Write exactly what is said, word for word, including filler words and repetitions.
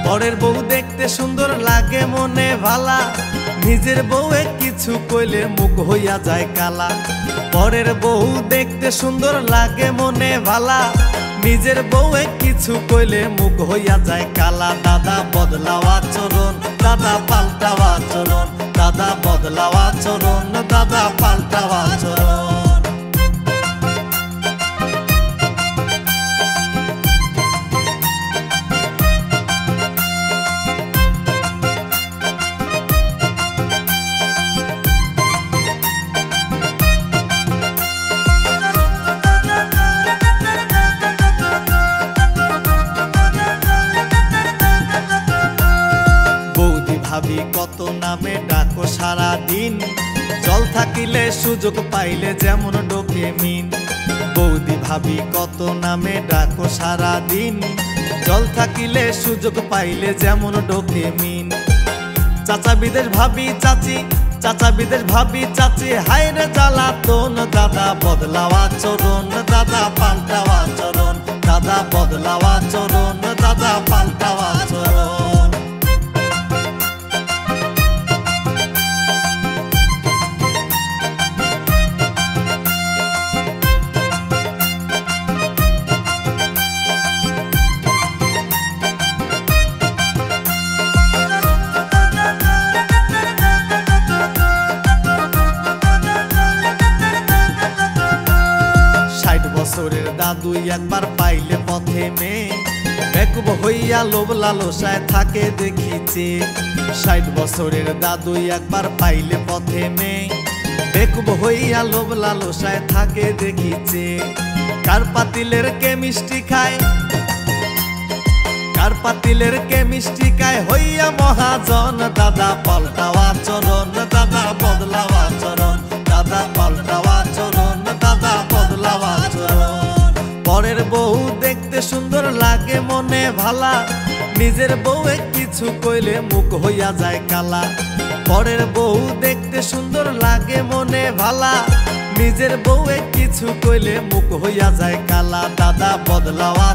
পরের বউ দেখতে সুন্দর লাগে মনে ভালা, নিজের বউয়ে কিছু কইলে মুখ হইয়া যায় কালা। পরের বউ দেখতে সুন্দর লাগে মনে ভালা, নিজের বউয়ে কিছু কইলে মুখ হইয়া যায় কালা। দাদা বদলাওয়া চরণ, দাদা পাল্টাওয়া চরণ, দাদা বদলাওয়া চরণ, দাদা পাল্টাওয়া চরণ। ভাবি কত নামে ডাকো সারা দিন, জল থাকিলে সুযোগ পাইলে যেমন ডোকে মিন। বৌদি ভাবি কত নামে ডাকো সারা দিন, জল থাকিলে সুযোগ পাইলে যেমন ডোকে মিন। চাচা বিদেশ ভাবি চাচি, চাচা বিদেশ ভাবি চাচি, হায়রে জ্বালাতন। দাদা বদলাওয়া চরণ, দাদা পাল্টাওয়া চরণ, দাদা বদলাওয়া চরণ, দাদা পাল্টাওয়া চরণ। বছরের দাদু একবার পাইলে পথে মেয়ে, বেকুব হইয়া লোভ লালসায় থাকে দেখিছে। ষাট বছরের দাদু একবার পাইলে পথে মেয়ে, বেকুব হইয়া লোভ লালসায় থাকে দেখিছে। কার পাতিলের কে মিষ্টি খায়, কার পাতিলের কে মিষ্টি খায় হইয়া মহাজন। দাদা পাল্টাওয়া চরণ, দাদা বদলাওয়া চরণ, দাদা পাল্টাওয়া চরণ, দাদা বদলাওয়া চরণ। পরের বউ দেখতে সুন্দর লাগে মনে ভালা, নিজের বউয়ে কিছু কইলে মুখ হইয়া যায় কালা। পরের বউ দেখতে সুন্দর লাগে মনে ভালা, নিজের বউয়ে কিছু কইলে মুখ হইয়া যায় কালা। দাদা বদলাওয়া